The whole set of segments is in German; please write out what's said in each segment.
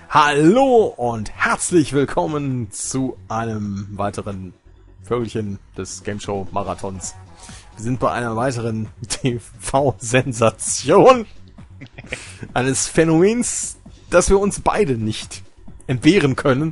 Hallo und herzlich willkommen zu einem weiteren Vögelchen des Game Show Marathons. Wir sind bei einer weiteren TV-Sensation eines Phänomens, das wir uns beide nicht entbehren können.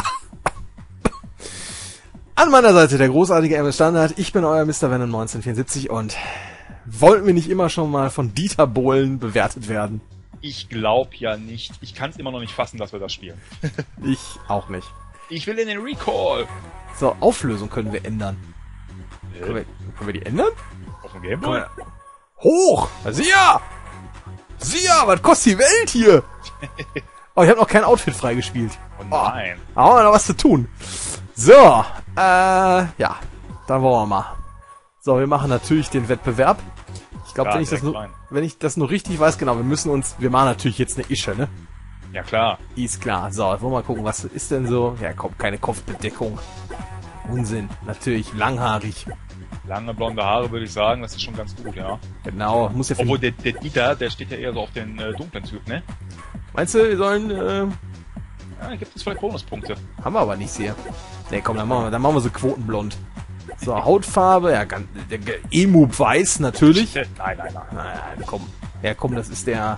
An meiner Seite der großartige MS Standard. Ich bin euer Mr. Venom 1974 und wollten wir nicht immer schon mal von Dieter Bohlen bewertet werden? Ich glaube ja nicht. Ich kann es immer noch nicht fassen, dass wir das spielen. Ich auch nicht. Ich will in den Recall. So, Auflösung können wir ändern. Können wir die ändern? Auf dem Gameboy? Hoch! Sia! Sia, was kostet die Welt hier? Oh, ich habe noch kein Outfit freigespielt. Oh nein. Da haben wir noch was zu tun. So, ja, dann wollen wir mal. So, wir machen natürlich den Wettbewerb. Ich glaube, wenn ich das nur richtig weiß, genau, wir machen natürlich jetzt eine Ische, ne? Ja, klar. Ist klar. So, wollen wir mal gucken, was ist denn so? Ja, komm, keine Kopfbedeckung. Unsinn. Natürlich langhaarig. Lange blonde Haare, würde ich sagen, das ist schon ganz gut, ja. Genau, muss ja. Obwohl, der Dieter, der steht ja eher so auf den dunklen Typ, ne? Meinst du, wir sollen, Ja, gibt es vielleicht Bonuspunkte. haben wir aber nicht hier. Ne, komm, dann machen wir so quotenblond. So, Hautfarbe, ja, Emu-Weiß natürlich. Nein. Naja, komm. Ja, komm, das ist der...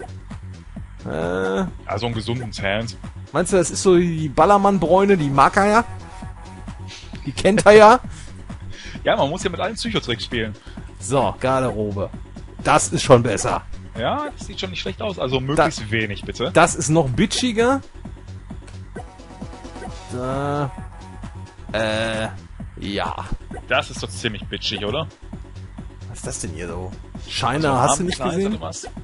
Ja, so einen gesunden Zahns. Meinst du, das ist so die Ballermann-Bräune, die mag er ja? Die kennt er ja? Ja, man muss ja mit allen Psychotricks spielen. So, Garderobe. Das ist schon besser. Ja, das sieht schon nicht schlecht aus. Also möglichst wenig, bitte. Das ist noch bitchiger. Da. Ja. Das ist doch ziemlich bitchig, oder? Was ist das denn hier so? Shiner, hast du nicht gesehen?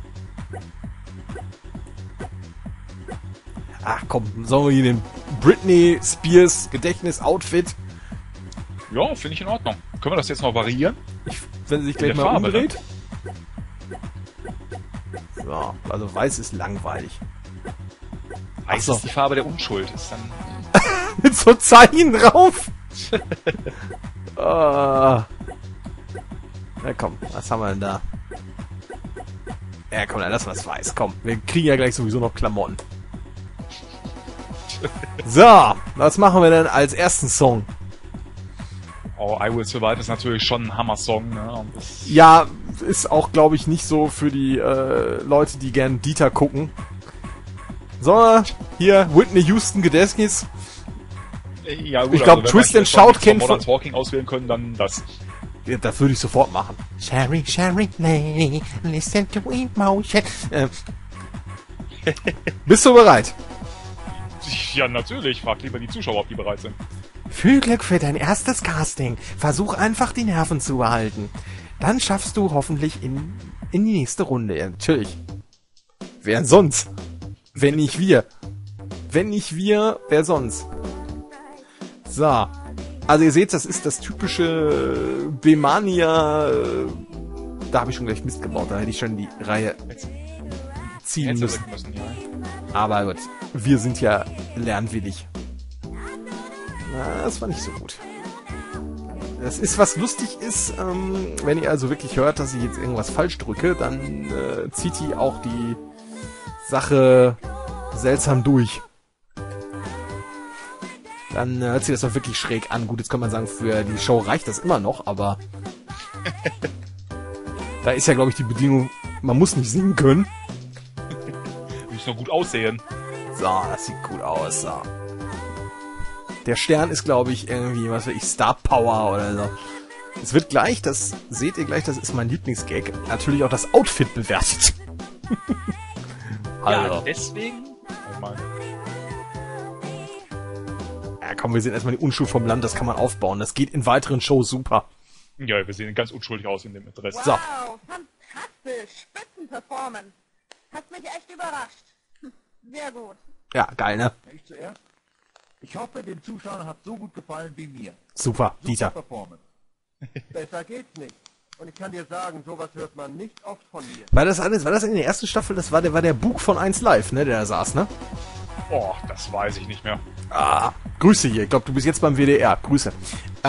Ach komm, sollen wir hier den Britney Spears Gedächtnis-Outfit? Ja, finde ich in Ordnung. Können wir das jetzt noch variieren? Wenn sie sich gleich mal Farbe, umdreht. So, also weiß ist langweilig. Weiß so. ist die Farbe der Unschuld. Ist dann... Mit so Zeichen drauf. Na komm, was haben wir denn da? Ja komm, dann lassen wir es weiß. Komm, wir kriegen ja gleich sowieso noch Klamotten. So, was machen wir denn als ersten Song? Oh, I Will Survive ist natürlich schon ein Hammer-Song, ne? Und das Ja, ist auch, glaube ich, nicht so für die Leute, die gern Dieter gucken. So, hier, Whitney Houston Gedächtnis. ja, gut, Ich glaub, Twist and Shout kennt Modern von- Talking auswählen können, dann das. Ja, das würde ich sofort machen. Sherry, Sherry, lady, listen to emotion. Bist du bereit? Ja, natürlich. Frag lieber die Zuschauer, ob die bereit sind. Viel Glück für dein erstes Casting. Versuch einfach die Nerven zu behalten. Dann schaffst du hoffentlich in die nächste Runde. Ja, natürlich. Wer denn sonst? Wenn nicht wir. Wenn nicht wir, wer sonst? So. Also ihr seht, das ist das typische Bemania. Da habe ich schon gleich Mist gebaut. Da hätte ich schon die Reihe ziehen müssen. Aber gut, wir sind ja lernwillig. Na, das war nicht so gut. Das ist, was lustig ist, wenn ihr also wirklich hört, dass ich jetzt irgendwas falsch drücke, dann zieht die auch die Sache seltsam durch. Dann hört sich das doch wirklich schräg an. Gut, jetzt kann man sagen, für die Show reicht das immer noch, aber da ist ja, glaube ich, die Bedingung, man muss nicht singen können. Muss noch gut aussehen. So, das sieht gut aus. So. Der Stern ist, glaube ich, irgendwie, was weiß ich, Star Power oder so. Es wird gleich, das seht ihr gleich, das ist mein Lieblingsgag, natürlich auch das Outfit bewertet. Ja, deswegen... Oh Mann. Ja, komm, wir sehen erstmal die Unschuld vom Land, das kann man aufbauen. Das geht in weiteren Shows super. Ja, wir sehen ganz unschuldig aus in dem Dress. So. Wow, fantastisch. Spitzenperformance. Hat mich echt überrascht. Sehr gut. Ja, geil, ne? Ich zuerst. Ich hoffe, den Zuschauern hat so gut gefallen wie mir. Super, Dieter. Performance. Besser geht's nicht. Und ich kann dir sagen, sowas hört man nicht oft von mir. War das in der ersten Staffel? Das war der Bug von 1 Live, ne, der da saß, ne? Oh, das weiß ich nicht mehr. Ah, Grüße hier. Ich glaube, du bist jetzt beim WDR. Grüße.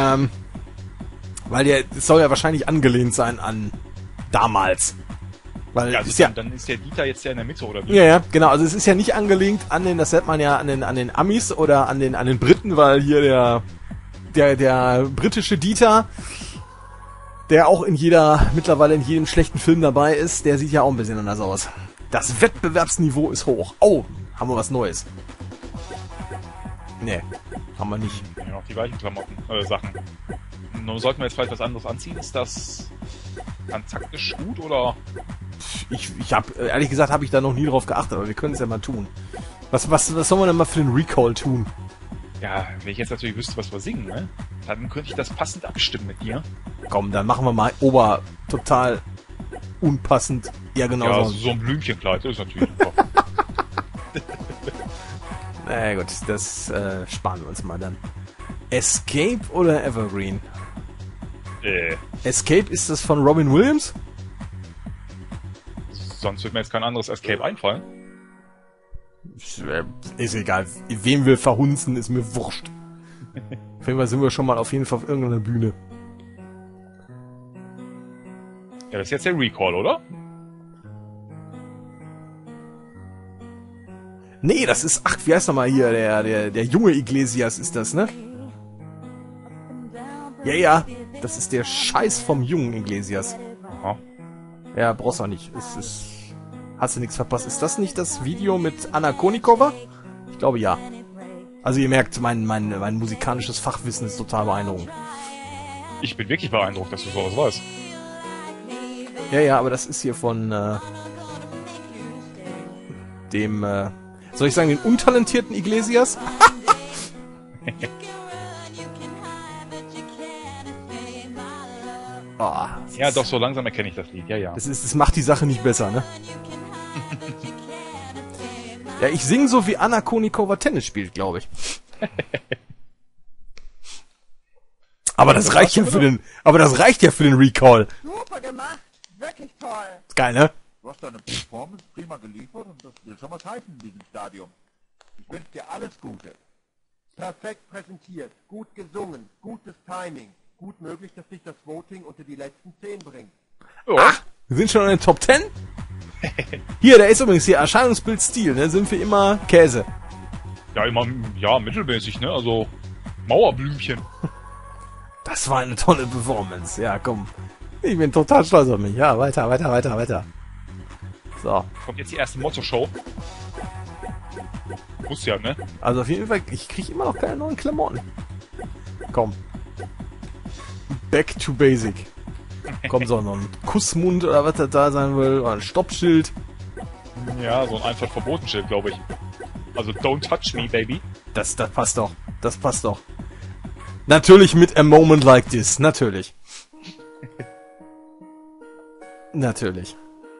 Weil das soll ja wahrscheinlich angelehnt sein an damals. Weil Ja, also ist ja, dann ist der Dieter jetzt ja in der Mitte, oder wie? ja, ja, genau. Also es ist ja nicht angelehnt an den, das nennt man ja an den Amis oder an den Briten, weil hier der britische Dieter, der auch mittlerweile in jedem schlechten Film dabei ist, der sieht ja auch ein bisschen anders aus. Das Wettbewerbsniveau ist hoch. Oh, haben wir was Neues? Nee, haben wir nicht. Ja, noch die gleichen Klamotten, Sachen. Nun sollten wir jetzt vielleicht was anderes anziehen. Ist das dann taktisch gut, oder? Ich habe ehrlich gesagt, habe ich da noch nie drauf geachtet, aber wir können es ja mal tun. Was sollen wir denn mal für den Recall tun? Ja, wenn ich jetzt natürlich wüsste, was wir singen, ne? Dann könnte ich das passend abstimmen mit dir. Komm, dann machen wir mal total unpassend. Ja, genau Ja, so. so ein Blümchenkleid, das ist natürlich super. Na gut, das sparen wir uns mal dann. Escape oder Evergreen? Escape, ist das von Robin Williams? Sonst wird mir jetzt kein anderes Escape einfallen. Ist egal. Wem wir verhunzen, ist mir wurscht. Auf jeden Fall sind wir schon mal auf jeden Fall auf irgendeiner Bühne. Ja, das ist jetzt der Recall, oder? Nee, das ist, ach, wie heißt nochmal hier, der junge Iglesias ist das, ne? Ja, das ist der Scheiß vom jungen Iglesias. Ja. Ja, brauchst du auch nicht. Hast du nichts verpasst. Ist das nicht das Video mit Anna Konikova? Ich glaube, ja. Also ihr merkt, mein musikalisches Fachwissen ist total beeindruckend. Ich bin wirklich beeindruckt, dass du sowas weißt. Ja, aber das ist hier von dem, soll ich sagen, den untalentierten Iglesias? Oh, Ja, doch, so langsam erkenne ich das Lied, ja. das macht die Sache nicht besser, ne? Ja, ich singe so wie Anna Konikova Tennis spielt, glaube ich. Aber das reicht ja für den Recall. Super gemacht. Wirklich toll. Ist geil, ne? Du hast deine Performance prima geliefert und das will schon was heißen in diesem Stadium. Ich wünsche dir alles Gute. Perfekt präsentiert, gut gesungen, gutes Timing. Gut möglich, dass dich das Voting unter die letzten 10 bringt. Ja. Wir sind schon in den Top 10? Hier, der ist übrigens hier Erscheinungsbild Stil, ne? Sind wir immer Käse. Ja, immer, ja, mittelmäßig, ne? Also, Mauerblümchen. Das war eine tolle Performance. Ja, komm. Ich bin total stolz auf mich. Ja, weiter. So. Kommt jetzt die erste Motto-Show. Muss ja, ne? Also auf jeden Fall, ich kriege immer noch keine neuen Klamotten. Komm. Back to basic. Komm, so noch ein Kussmund oder was das da sein will. Oder ein Stoppschild. Ja, so ein einfach Verbotenschild, glaube ich. Also, don't touch me, baby. Das passt doch. Das passt doch. Natürlich mit A Moment Like This. Natürlich. Natürlich.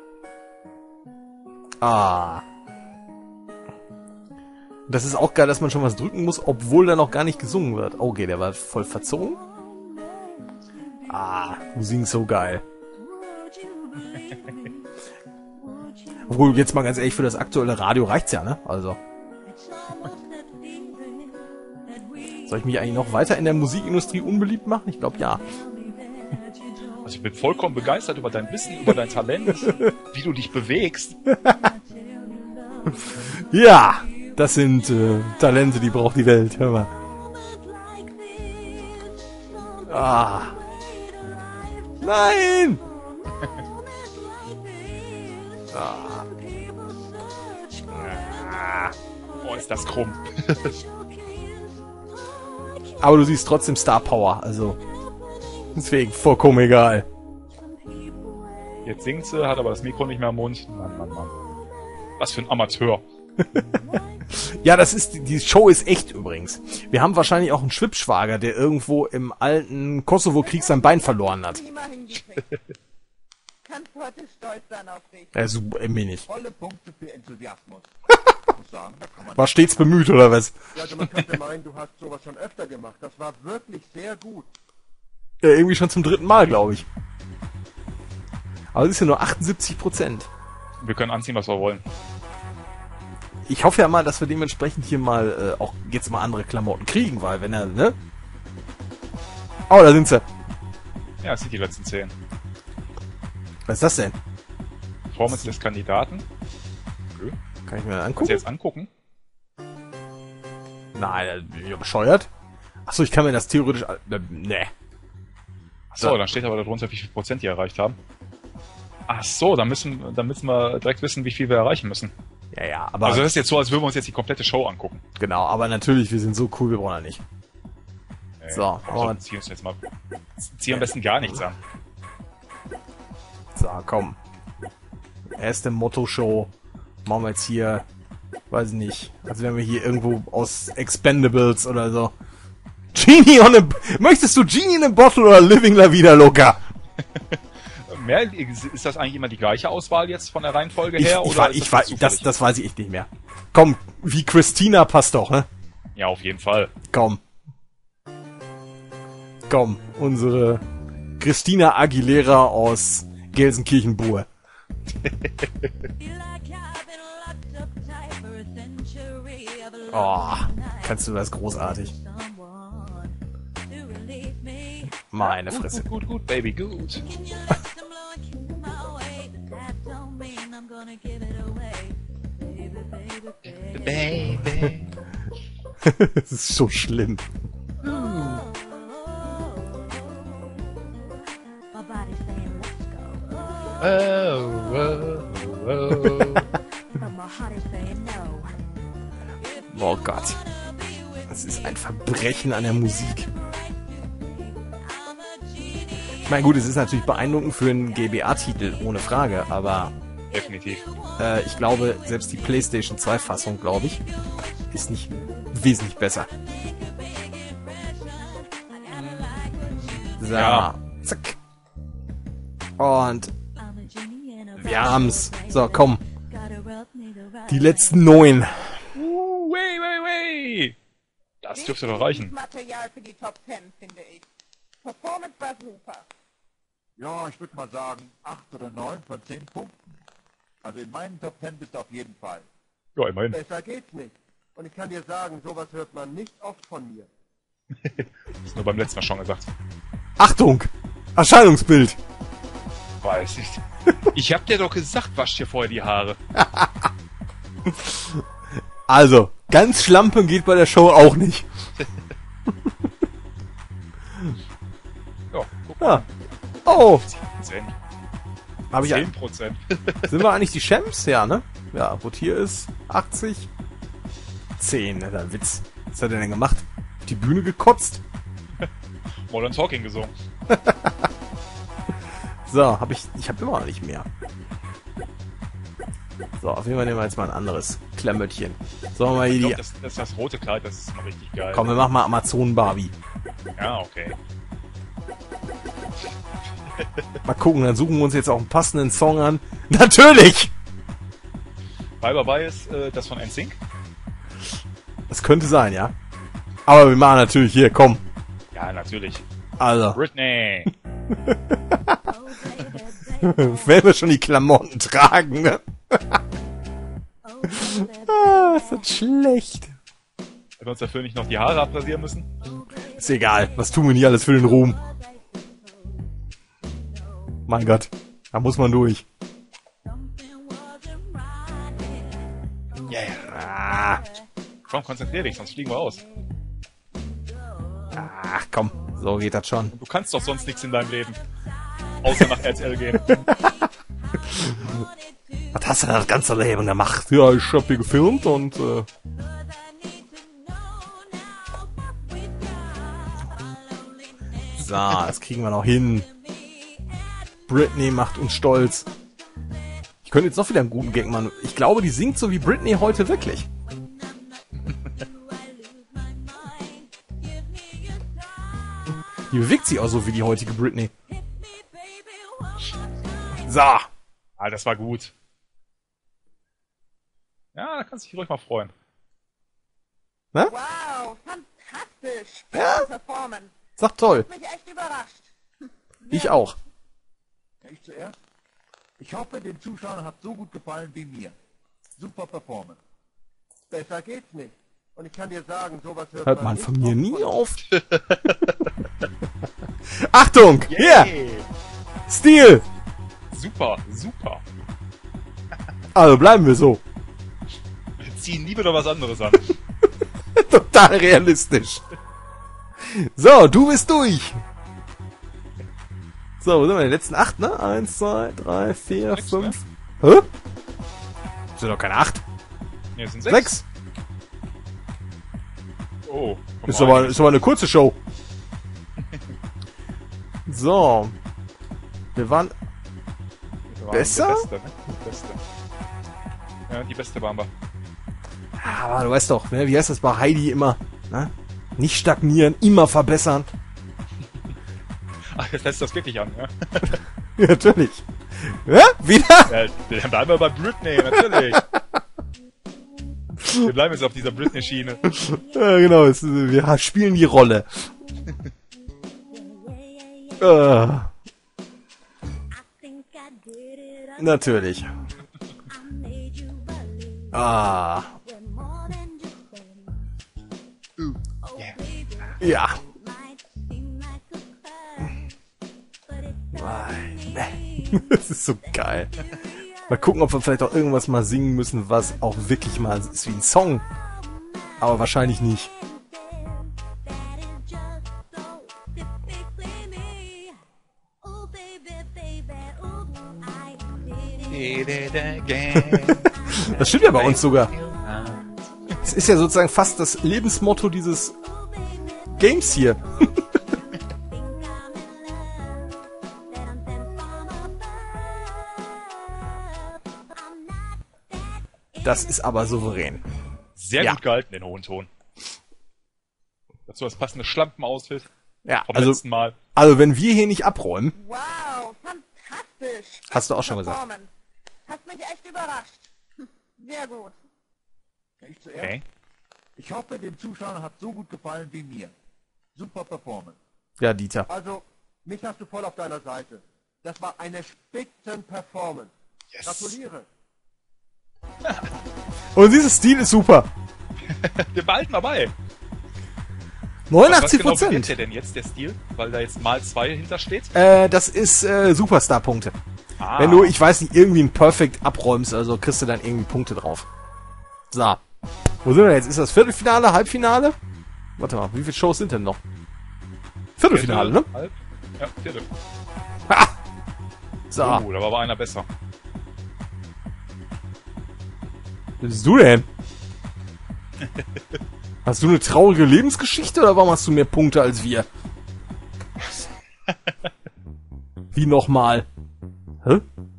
Ah. Das ist auch geil, dass man schon was drücken muss, obwohl da noch gar nicht gesungen wird. Okay, der war voll verzogen. Ah, du singst so geil. Obwohl, jetzt mal ganz ehrlich, für das aktuelle Radio reicht's ja, ne? Also. Soll ich mich eigentlich noch weiter in der Musikindustrie unbeliebt machen? Ich glaube, ja. Also, ich bin vollkommen begeistert über dein Wissen, über dein Talent, wie du dich bewegst. Ja, das sind Talente, die braucht die Welt. Hör mal. Ah. Nein! Oh, ist das krumm. Aber du siehst trotzdem Star Power, also deswegen vollkommen egal. Jetzt singt sie, hat aber das Mikro nicht mehr im Mund. Mann. Was für ein Amateur. Ja, die Show ist echt übrigens. Wir haben wahrscheinlich auch einen Schwippschwager, der irgendwo im alten Kosovo-Krieg sein Bein verloren hat. Prima hingekriegt. Kannst heute stolz sein auf dich. Ja, super, mir nicht. Volle Punkte für Enthusiasmus. Ich muss sagen, da kann man War stets bemüht, oder was? Ja, also man könnte meinen, du hast sowas schon öfter gemacht. Das war wirklich sehr gut. Ja, irgendwie schon zum 3. Mal, glaube ich. Aber es ist ja nur 78%. Wir können anziehen, was wir wollen. Ich hoffe ja mal, dass wir dementsprechend hier mal auch jetzt mal andere Klamotten kriegen, weil wenn er, ne? Oh, da sind sie. Ja, es sind die letzten 10. Was ist das denn? Performance des Kandidaten. Okay. Kann ich mir das Kannst du angucken? jetzt angucken? Nein, bin ich ja bescheuert. Achso, ich kann mir das theoretisch... Nee. Achso, dann steht aber darunter, wie viel Prozent die erreicht haben. Ach so, dann müssen wir direkt wissen, wie viel wir erreichen müssen. Ja, aber... Also das ist jetzt so, als würden wir uns jetzt die komplette Show angucken. Genau, aber natürlich, wir sind so cool, wir brauchen ja nicht. So, und zieh uns jetzt mal... Zieh am besten gar nichts an. So, komm. Erste Motto-Show. Machen wir jetzt hier... Weiß ich nicht. Als wären wir hier irgendwo aus Expendables oder so. Genie on a... Möchtest du Genie in a Bottle oder Living La Vida Loca? Ist das eigentlich immer die gleiche Auswahl jetzt von der Reihenfolge her? Das weiß ich echt nicht mehr. Komm, wie Christina passt doch, ne? Ja, auf jeden Fall. Komm. Komm, unsere Christina Aguilera aus Gelsenkirchen-Buhr. Oh, kannst du das großartig. Meine Fresse. Gut, Baby, gut. Baby. Das ist so schlimm. Oh Gott. Das ist ein Verbrechen an der Musik. Ich meine, gut, es ist natürlich beeindruckend für einen GBA-Titel, ohne Frage, aber Definitiv. ich glaube, selbst die PlayStation 2-Fassung, glaube ich, ist nicht wesentlich besser. So, Ja. zack. Und wir haben's. So, komm. Die letzten 9. Way. Das dürfte doch reichen. Material für die Top 10, finde ich. Performance war super. Ja, ich würde mal sagen 8 oder 9 von 10 Punkten. Also in meinen Top 10 bist du auf jeden Fall. Ja, immerhin. Besser geht's nicht. Und ich kann dir sagen, sowas hört man nicht oft von mir. Ist nur beim letzten Mal schon gesagt. Achtung! Erscheinungsbild! Weiß ich. Ich hab dir doch gesagt, wasch dir vorher die Haare. Also, ganz schlampen geht bei der Show auch nicht. Ja, guck Ja. Oh! 10%. Hab ich 10%. Sind wir eigentlich die Champs? Ja, ne? Ja, gut, hier ist 80. 10, ne, der Witz. Was hat er denn gemacht? Auf die Bühne gekotzt? Modern Talking gesungen. So, ich hab immer noch nicht mehr. So, auf jeden Fall nehmen wir jetzt mal ein anderes Klamöttchen. So, mal Ich hier glaub, das rote Kleid, das ist mal richtig geil. Komm, wir machen mal Amazon Barbie. Ja, okay. Mal gucken, dann suchen wir uns jetzt auch einen passenden Song an. Natürlich! Bye Bye Bye ist das von NSYNC. Das könnte sein, ja. Aber wir machen natürlich hier, komm. Ja, natürlich. Also, Britney. wenn wir schon die Klamotten tragen, ne? Ist das schlecht. Hätten wir uns dafür nicht noch die Haare abrasieren müssen? Ist egal, was tun wir nicht alles für den Ruhm? Mein Gott, da muss man durch. Ah, Komm, konzentrier dich, sonst fliegen wir aus. ach komm, so geht das schon. Du kannst doch sonst nichts in deinem Leben. Außer nach RTL gehen. Was hast du denn das ganze Leben gemacht? Ja, ich hab hier gefilmt und so, das kriegen wir noch hin. Britney macht uns stolz. Ich könnte jetzt noch wieder einen guten Gag machen. Ich glaube, die singt so wie Britney heute wirklich. Die bewegt sich auch so wie die heutige Britney. So. Ah, das war gut. Ja, da kannst du dich ruhig mal freuen. Ne? Wow, fantastisch. Ja? Performance. Sag toll. Hat mich echt überrascht. Ich auch. Ich zuerst? Ich hoffe, den Zuschauern hat so gut gefallen wie mir. Super Performance. Besser geht's nicht. Und ich kann dir sagen, sowas Hört man nicht von mir oft nie auf. Achtung! Hier! Yay. Stil! Super, super. Also bleiben wir so. Wir ziehen nie wieder was anderes an. Total realistisch. So, du bist durch. So, wo sind wir? Die letzten 8, ne? 1, 2, 3, 4, 6, 5. Hä? Sind doch keine 8. Ne, sind 6. Oh. Ist aber eine kurze Show. So. Wir waren besser? Die Beste, ne? Die Beste. Ja, die Beste waren wir. Aber du weißt doch, ne? Wie heißt das bei Heidi immer? Ne? Nicht stagnieren, immer verbessern. Ach, jetzt lässt das wirklich an, ja? Ja, natürlich. Ja, wieder? Ja, dann bleiben wir bei Britney, natürlich. Wir bleiben jetzt auf dieser Britney-Schiene. Ja, genau. Wir spielen die Rolle. Natürlich. Ja. Das ist so geil. Mal gucken, ob wir vielleicht auch irgendwas mal singen müssen, was auch wirklich mal ist wie ein Song. Aber wahrscheinlich nicht. Das stimmt ja bei uns sogar. Es ist ja sozusagen fast das Lebensmotto dieses Games hier. Das ist aber souverän. Sehr Ja. gut gehalten, den hohen Ton. Dazu das passende Schlampen-Outfit Ja, vom letzten Mal. also wenn wir hier nicht abräumen, Wow, fantastisch. Hast du auch schon gesagt. Performance. Hast mich echt überrascht. Sehr gut. Ich zuerst. Okay. Ich hoffe, den Zuschauern hat so gut gefallen wie mir. Super Performance. ja, Dieter. Also, mich hast du voll auf deiner Seite. Das war eine Spitzen-Performance. Yes. Gratuliere. Und dieses Stil ist super. Wir behalten mal bei. 89%. Was genau beginnt der denn jetzt, der Stil? Weil da jetzt mal 2 hintersteht? Das ist Superstar-Punkte. Ah. Wenn du, ich weiß nicht, irgendwie ein Perfect abräumst, also kriegst du dann irgendwie Punkte drauf. So. Wo sind wir jetzt? Ist das Viertelfinale, Halbfinale? Warte mal, wie viele Shows sind denn noch? Viertelfinale, ne? Halb? Ja, Viertel. Ha! So. Da war aber einer besser. Was bist du denn? Hast du eine traurige Lebensgeschichte oder warum hast du mehr Punkte als wir? Wie nochmal? Hä?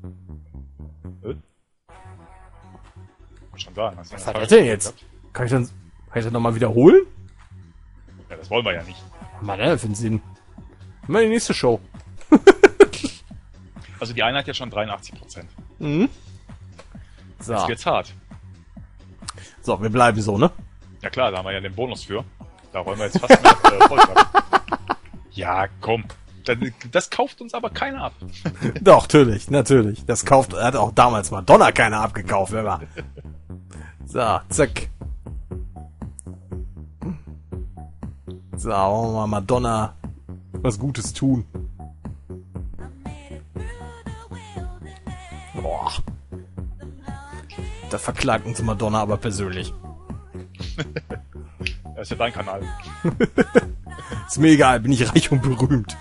Kann schon sein. Was hat er denn jetzt? Kann ich das nochmal wiederholen? Ja, das wollen wir ja nicht. Mann, für einen Sinn. Mal die nächste Show. Also die eine hat ja schon 83%. Mhm. So. Jetzt wird's hart. So, wir bleiben so, ne? Ja klar, da haben wir ja den Bonus für. Da wollen wir jetzt fast mehr Volltreffer. Ja, komm. Das kauft uns aber keiner ab. Doch, natürlich. Das hat auch damals Madonna keiner abgekauft, wenn wir. So, zack. So, wollen wir mal Madonna was Gutes tun. Boah. Da verklagt uns Madonna aber persönlich. Das ist ja dein Kanal. Ist mir egal, bin ich reich und berühmt.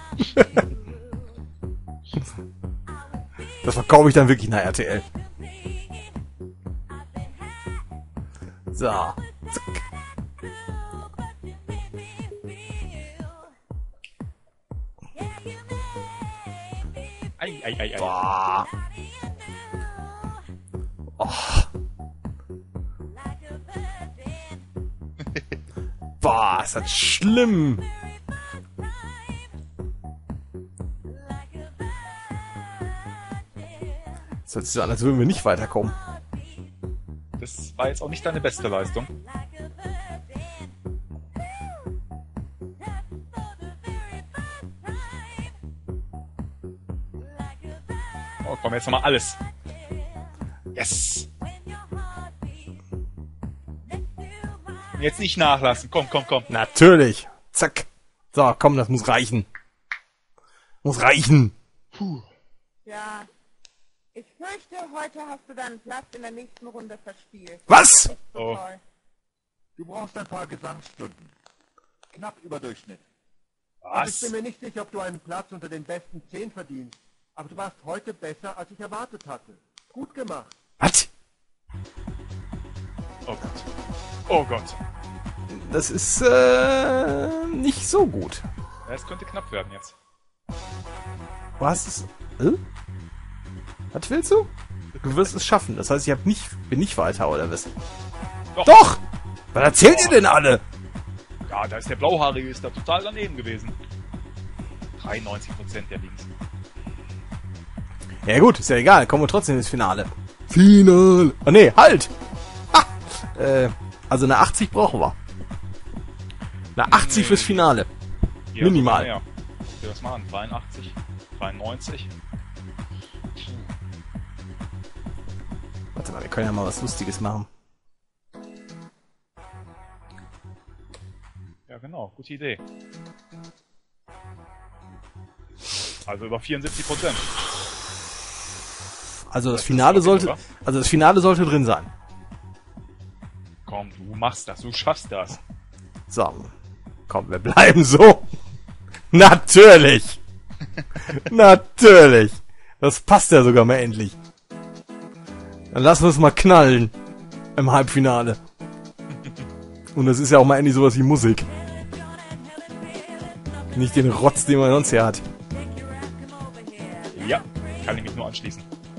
Das verkaufe ich dann wirklich nach RTL. So. Zack. Ei. Boah. Oh. Boah, ist das schlimm. Das hört sich so an, als würden wir nicht weiterkommen. Das war jetzt auch nicht deine beste Leistung. Oh, komm, jetzt nochmal alles. Yes! Jetzt nicht nachlassen. Komm. Natürlich. Zack. So, komm, das muss reichen. Muss reichen. Ja, Ich fürchte, heute hast du deinen Platz in der nächsten Runde verspielt. Was? So Oh. toll. Du brauchst ein paar Gesangsstunden. Knapp über Durchschnitt. Und ich Was? bin mir nicht sicher, ob du einen Platz unter den besten 10 verdienst. Aber du warst heute besser, als ich erwartet hatte. Gut gemacht. Was? Oh Gott. Oh Gott. Das ist, nicht so gut. Ja, es könnte knapp werden jetzt. Was ist... Was willst du? Du wirst es schaffen. Das heißt, bin nicht weiter, oder was? Doch. Doch! Was erzählt ihr denn alle? Ja, da ist der Blauhaarige ist da total daneben gewesen. 93% der Links. Ja gut, ist ja egal. Kommen wir trotzdem ins Finale. Finale! Oh nee, halt! Ha! Also eine 80 brauchen wir. Eine 80 Nee. fürs Finale. Hier Minimal. Ja. Sieh das mal an. 83, 93. Warte mal, wir können ja mal was Lustiges machen. Ja, genau. Gute Idee. Also über 74%. Also das ist Finale okay, sollte, oder? also das Finale sollte drin sein. Komm, du machst das. Du schaffst das. So. Komm, wir bleiben so. Natürlich. Natürlich. Das passt ja sogar mal endlich. Dann lassen wir es mal knallen. Im Halbfinale. Und das ist ja auch mal endlich sowas wie Musik. Nicht den Rotz, den man sonst hier hat. Ja, kann ich mich nur anschließen.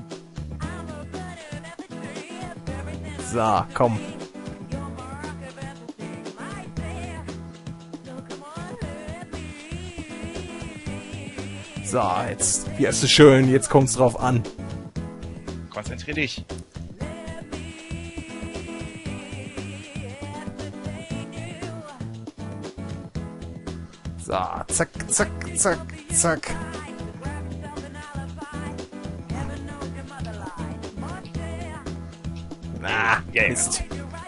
So, komm. So, jetzt ist es schön, jetzt kommt's drauf an. Konzentrier dich. So, zack, zack, zack, zack. Ah, Ja, Mist.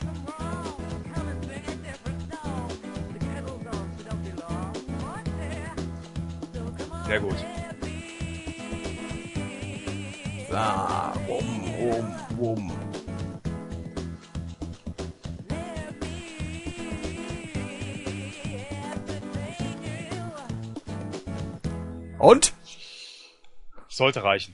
Sehr gut. So, wumm. Und? Sollte reichen.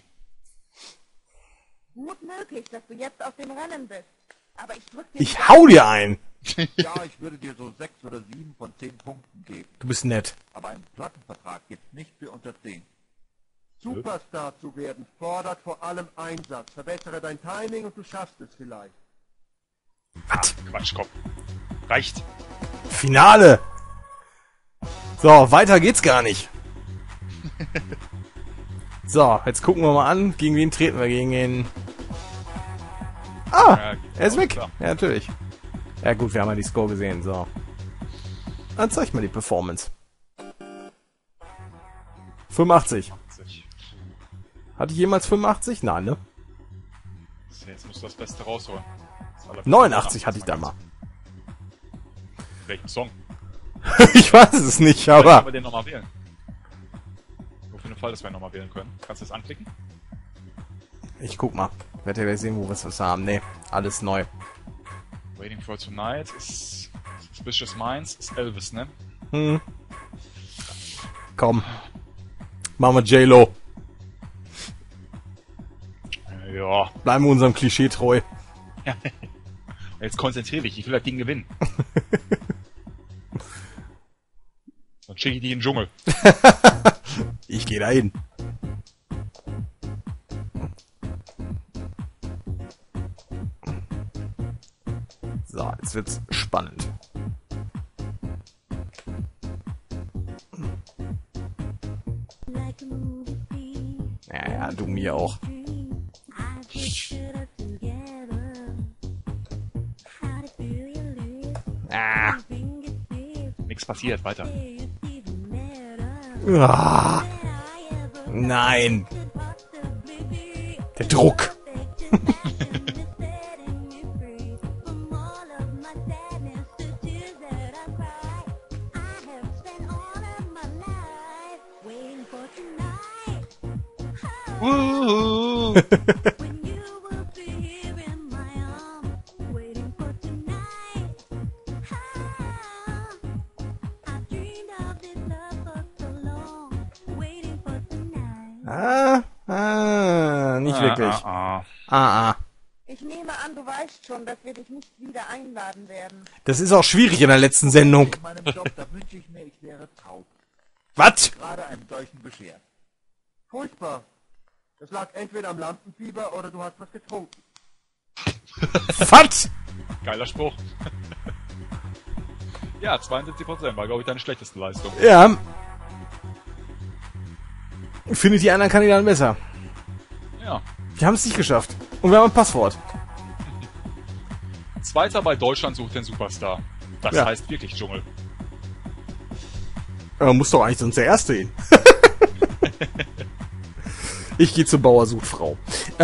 Gut möglich, dass du jetzt auf dem Rennen bist. Aber ich drück dir Ich hau dir ein. Ja, ich würde dir so 6 oder 7 von 10 Punkten geben. Du bist nett. Aber einen Plattenvertrag gibt's nicht für unter 10. Superstar zu werden fordert vor allem Einsatz. Verbessere dein Timing und du schaffst es vielleicht. Was? Quatsch, komm. Reicht. Finale. So, weiter geht's gar nicht. So, jetzt gucken wir mal an, gegen wen treten wir? Gegen den... Ah, Ja, er ist weg. klar. Ja, natürlich. Ja gut, wir haben ja die Score gesehen, so. Dann zeig mal die Performance. 85. Hatte ich jemals 85? Nein, ne? Jetzt musst du das Beste rausholen. Das Allerbeste 89 hatte ich da mal. Welchen Song? Ich weiß es nicht, Können aber... wir den nochmal wählen? Nur für den Fall, dass wir ihn nochmal wählen können. Kannst du das anklicken? Ich guck mal. Werde ja sehen, wo wir was haben. Nee, alles neu. Waiting for Tonight ist Suspicious Minds, ist Elvis, ne? Hm. Komm. Machen wir J-Lo. Ja. Bleiben wir unserem Klischee treu. Jetzt konzentrier dich, ich will das Ding gewinnen. Dann schicke ich dich in den Dschungel. Ich gehe dahin. So, jetzt wird's spannend. Ja, du mir auch. Ah. Nichts passiert, weiter. Ah. Nein. Der Druck. Uhu. When you will be here in my arms, waiting for tonight. I've dreamed of this love for so long, waiting for tonight. Nicht wirklich. Ah. Ich nehme an, du weißt schon, dass wir dich nicht wieder einladen werden. Das ist auch schwierig in der letzten Sendung. In meinem Job, da wünsche ich mir, ich wäre taub. Was? Gerade einem solchen beschert. Furchtbar. Das lag entweder am Lampenfieber oder du hast was getrunken. Was? Geiler Spruch. Ja, 72% war, glaube ich, deine schlechteste Leistung. Ja. Findet die anderen Kandidaten besser. Ja. Die haben es nicht geschafft. Und wir haben ein Passwort. Zweiter bei Deutschland sucht den Superstar. Das Ja. heißt wirklich Dschungel. Muss doch eigentlich sonst der Erste hin. Ich gehe zu Bauer sucht Frau.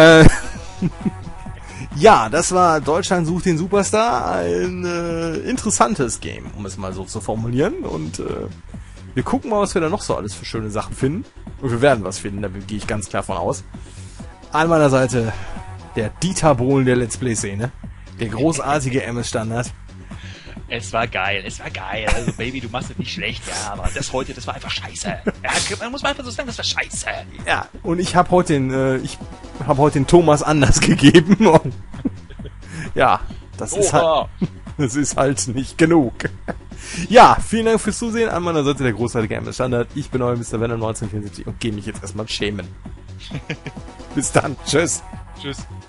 Ja, das war Deutschland sucht den Superstar. Ein interessantes Game, um es mal so zu formulieren. Und wir gucken mal, was wir da noch so alles für schöne Sachen finden. Und wir werden was finden, da gehe ich ganz klar von aus. An meiner Seite der Dieter Bohlen der Let's Play-Szene. Der großartige MS-Standard. Es war geil. Also, Baby, du machst es nicht schlecht, ja, aber das heute, das war einfach scheiße. Ja, man muss einfach so sagen, das war scheiße. Ja, und ich habe heute den Thomas anders gegeben. Und ja, das ist halt nicht genug. Ja, vielen Dank fürs Zusehen. An meiner Seite der großartige MS-Standard. Ich bin euer Mr. Venom 1974 und gehe mich jetzt erstmal schämen. Bis dann. Tschüss. Tschüss.